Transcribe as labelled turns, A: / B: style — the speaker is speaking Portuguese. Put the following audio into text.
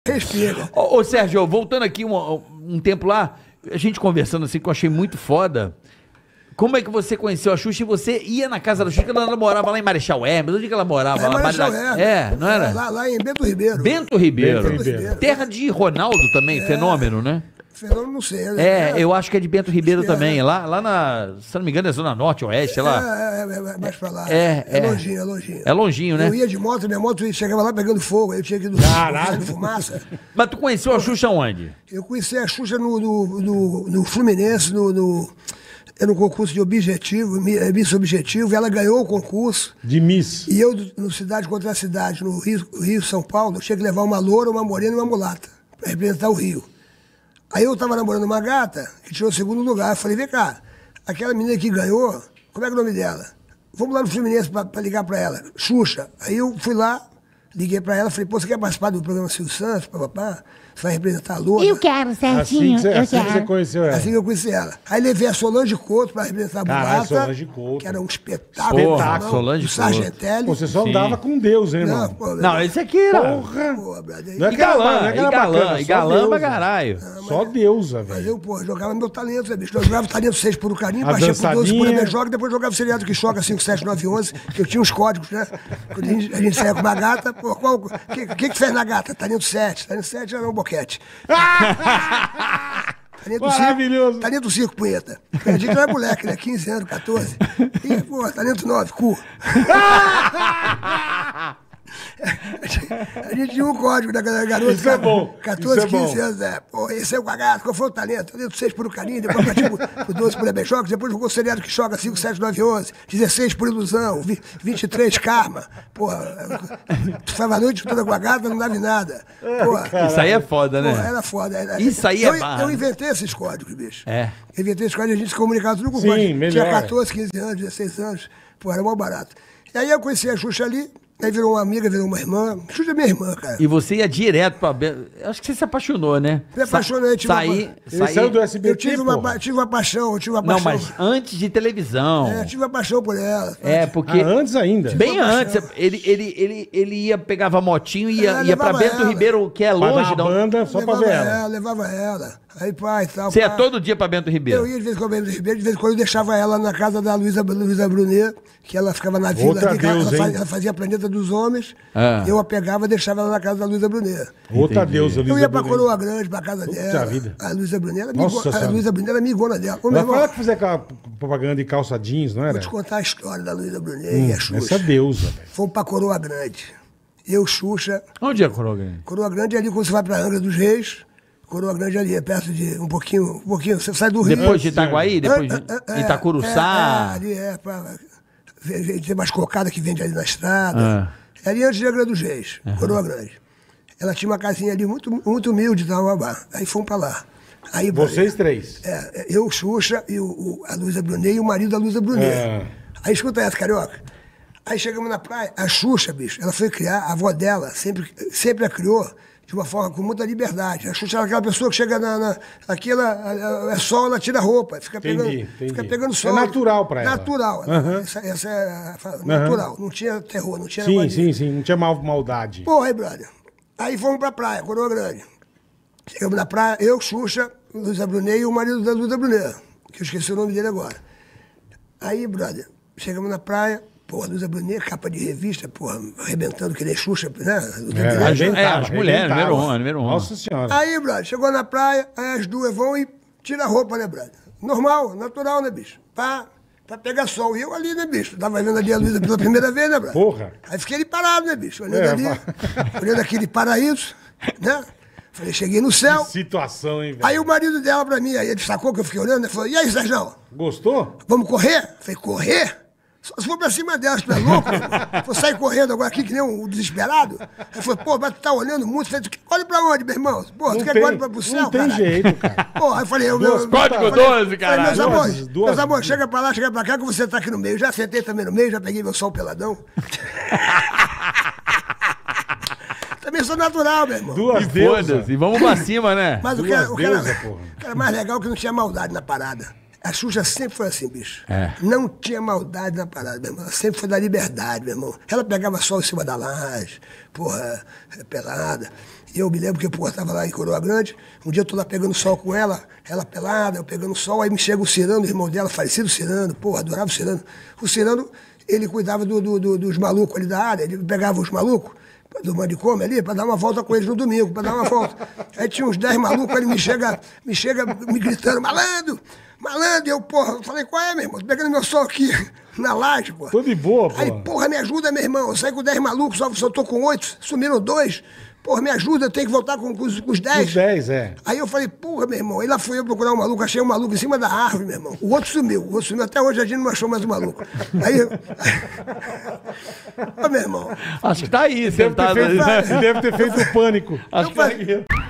A: Respira.
B: Ô, Sérgio, voltando aqui um tempo lá, a gente conversando assim, que eu achei muito foda. Como é que você conheceu a Xuxa e você ia na casa da Xuxa, ela morava lá em Marechal Hermes? Onde que ela morava? Lá,
A: Marechal Hermes.
B: É, não era?
A: Lá em Bento Ribeiro.
B: Bento Ribeiro.
A: Bento Ribeiro.
B: Terra de Ronaldo também, fenômeno, né?
A: Fenômeno, não sei. Né?
B: Eu acho que é de Bento Ribeiro também. Lá na, se não me engano, é Zona Norte, Oeste, sei lá.
A: Mais pra lá. Longinho, é longinho.
B: É longinho, né?
A: Eu ia de moto, minha moto chegava lá pegando fogo, aí eu tinha que ir do fumaça.
B: Mas tu conheceu a Xuxa onde?
A: Eu conheci a Xuxa no Fluminense, era um concurso de objetivo, Miss Objetivo, e ela ganhou o concurso.
C: De Miss.
A: E eu, no Cidade Contra a Cidade, no Rio, São Paulo, eu tinha que levar uma loura, uma morena e uma mulata, para representar o Rio. Aí eu tava namorando uma gata, que tirou o segundo lugar. Eu falei, vem cá, aquela menina que ganhou, como é que é o nome dela? Vamos lá no Fluminense pra ligar pra ela. Xuxa. Aí eu fui lá, liguei pra ela, falei, pô, você quer participar do programa Silvio Santos, papapá? Você vai representar a Loura?
D: Eu quero, Serginho,
C: assim
D: eu
C: que você
D: quero.
C: conheceu ela.
A: Assim que eu conheci ela. Aí levei a Solange Couto pra representar a Mulata,
C: Solange Couto.
A: que era um espetáculo.
B: Porra, Solange
A: o
B: Couto.
A: Sargentelli.
C: Pô, você só
B: Sim.
C: andava com Deus, hein, irmão?
A: Não, pô,
B: Não, esse aqui era.
C: Porra!
A: pô, brother,
C: Não é
B: E
C: que era
B: galã,
C: não é que
B: e
C: era
B: galã,
C: bacana,
B: e
C: só
B: galã
C: Deus,
B: pra
C: velho.
B: caralho.
C: Só deusa,
A: Mas
C: velho.
A: eu, pô, jogava meu talento, né, bicho? Eu jogava talento 6 por um carinho,
C: A
A: baixia por 12 por
C: dançadinha.
A: MJ, depois jogava o seriado que choca 5, 7, 9, 11, que eu tinha os códigos, né? Quando a gente saía com uma gata, pô, o que tu fez na gata? Talento 7. Talento 7 era um boquete.
C: Maravilhoso.
A: Talento 5, punheta. A gente não é moleque, né? 15 anos, 14. E, pô, talento 9, cu. A gente tinha um código da garota.
C: Isso é bom.
A: 14,
C: Isso é
A: 15
C: bom.
A: anos, Pô, esse é o cagado, qual foi o talento? Talento 6 por um carinho, depois partiu pro 12 por Ebejocos, depois jogou o seriado que choca 5, 7, 9, 11, 16 por ilusão, 23 karma. Porra, tu ficava a noite toda com a gata, não dava em nada. Porra,
B: Isso aí é foda, né?
A: Porra, era foda.
B: Isso aí é barra.
A: Eu inventei esses códigos, bicho.
B: É.
A: Eu inventei esses códigos, a gente se comunicava tudo com
C: Sim,
A: código.
C: melhor.
A: Tinha 14, 15 anos, 16 anos. Pô, era mó barato. E aí eu conheci a Xuxa ali, aí virou uma amiga, virou uma irmã. Xuxa é minha irmã, cara.
B: E você ia direto pra... Acho que você se apaixonou, né?
A: Me apaixonei, tive
B: Saí...
C: Ele saiu do
A: Eu
C: SBT,
A: tive uma paixão,
B: Não, mas antes de televisão.
A: Eu tive uma paixão por ela.
B: Porque...
C: antes ainda.
B: Bem
A: uma
B: antes,
A: paixão.
B: ele ia, pegava a motinho e ia pra
A: levava
B: Bento
A: ela.
B: Ribeiro, que é
C: Pra
B: longe.
C: dar
B: Não.
C: banda só pra ver ela.
A: Levava ela. Aí, pai, tal.
B: Você ia
A: pá.
B: todo dia pra Bento Ribeiro.
A: Eu ia de vez em quando, de vez em quando eu deixava ela na casa da Luísa Brunet, que ela ficava na vila
C: Outra
A: ali, que
C: Deus, hein?
A: ela fazia Planeta dos Homens.
B: Ah.
A: Eu a pegava e deixava ela na casa da Luísa Brunet.
C: Outra
B: Entendi.
C: deusa,
A: Eu ia pra Coroa Grande, pra casa
C: Puta
A: dela.
C: vida.
A: A Luísa Brunet,
C: Nossa
A: a
C: Senhora.
A: Luísa Brunet era amigona dela. Ô, meu
C: Vai
A: irmão,
C: falar que fizer aquela propaganda de calça jeans, não era?
A: vou te contar a história da Luísa Brunet e a Xuxa.
C: Essa deusa, velho.
A: Fomos pra Coroa Grande. Eu, Xuxa.
B: Onde é Coroa Grande?
A: Coroa Grande é ali quando você vai pra Angra dos Reis. Coroa Grande ali, é perto de um pouquinho. Você sai do Rio.
B: Depois de Itaguaí, depois de Itacuruçá.
A: Ali tem umas cocadas que vende ali na estrada. É ali antes de Angra dos Reis, Coroa Grande. Ela tinha uma casinha ali muito, muito humilde, Tauabá. Aí fomos pra lá. Aí,
C: Vocês três.
A: eu, Xuxa, e a Luísa Brunet e o marido da Luísa Brunet. Aí escuta essa, carioca. Aí chegamos na praia, a Xuxa, bicho, ela foi criar, a avó dela sempre a criou de uma forma com muita liberdade. A Xuxa era aquela pessoa que chega aqui, ela é sol, ela tira a roupa, fica pegando sol.
C: É natural pra ela.
A: Natural. Essa é natural. Não tinha terror, não tinha
C: Sim. Não tinha maldade.
A: Porra, aí, brother. Aí fomos pra praia, Coroa Grande. Chegamos na praia, eu, Xuxa, Luísa Brunet e o marido da Luísa Brunet, que eu esqueci o nome dele agora. Aí, brother, chegamos na praia, porra, Luísa Brunet, capa de revista, porra, arrebentando que nem Xuxa, né?
B: As mulheres, número um.
C: Nossa Senhora.
A: Aí, brother, chegou na praia, aí as duas vão e tiram a roupa, né, brother? Normal, natural, né, bicho? Pra pegar sol. E eu ali, né, bicho? Tava vendo ali a Luísa pela primeira vez, né, brother?
C: Porra.
A: Aí fiquei ali parado, né, bicho? Olhando ali, olhando aquele paraíso, né? Falei, cheguei no céu.
C: Que situação, hein, velho?
A: Aí o marido dela pra mim, aí ele sacou que eu fiquei olhando, ele falou, e aí, Sérgio?
C: Gostou?
A: Vamos correr? Falei, correr? Só se for pra cima delas, tu é louco, meu irmão? Vou sair correndo agora aqui que nem um desesperado? Ele falou, pô, mas tu tá olhando muito. Eu falei, olha pra onde, meu irmão? Pô, tu quer que olhe pro céu,
C: não tem
A: caralho?
C: jeito, cara.
A: Pô, aí eu falei,
B: Código 12, caralho.
A: Meus amores, chega pra lá, chega pra cá, que você tá aqui no meio. Já sentei também no meio, já peguei meu sol peladão. Também sou natural, meu irmão.
C: Duas deusas.
B: E vamos pra cima, né?
A: Mas o
C: Duas
A: que era
C: deusas, porra.
A: mais legal é que não tinha maldade na parada. A Xuxa sempre foi assim, bicho.
B: É.
A: Não tinha maldade na parada, meu irmão. Ela sempre foi da liberdade, meu irmão. Ela pegava sol em cima da laje, porra, pelada. E eu me lembro que, porra, tava lá em Coroa Grande. Um dia eu tô lá pegando sol com ela pelada, eu pegando sol, aí me chega o Cirano, o irmão dela, falecido Cirano, porra, adorava o Cirano. O Cirano, ele cuidava dos malucos ali da área, ele pegava os malucos do manicômio ali, pra dar uma volta com eles no domingo, pra dar uma volta. Aí tinha uns 10 malucos, ele me chega me gritando, malandro, e eu, porra, eu falei, qual é, meu irmão? Tô pegando meu sol aqui, na laje, porra.
C: Tô de boa, porra.
A: Aí, porra, me ajuda, meu irmão, eu saí com 10 malucos, só tô com 8, sumiram 2. Porra, me ajuda, eu tenho que voltar com os 10.
C: Os 10, é.
A: Aí eu falei, porra, meu irmão. Aí lá fui eu procurar um maluco, achei um maluco em cima da árvore, meu irmão. O outro sumiu, até hoje a gente não achou mais o maluco. Aí. Ô, meu irmão.
B: Acho que tá aí,
C: Deve ter
B: sentado
C: feito,
B: aí.
C: deve ter feito o pânico.
B: Acho que tá aqui.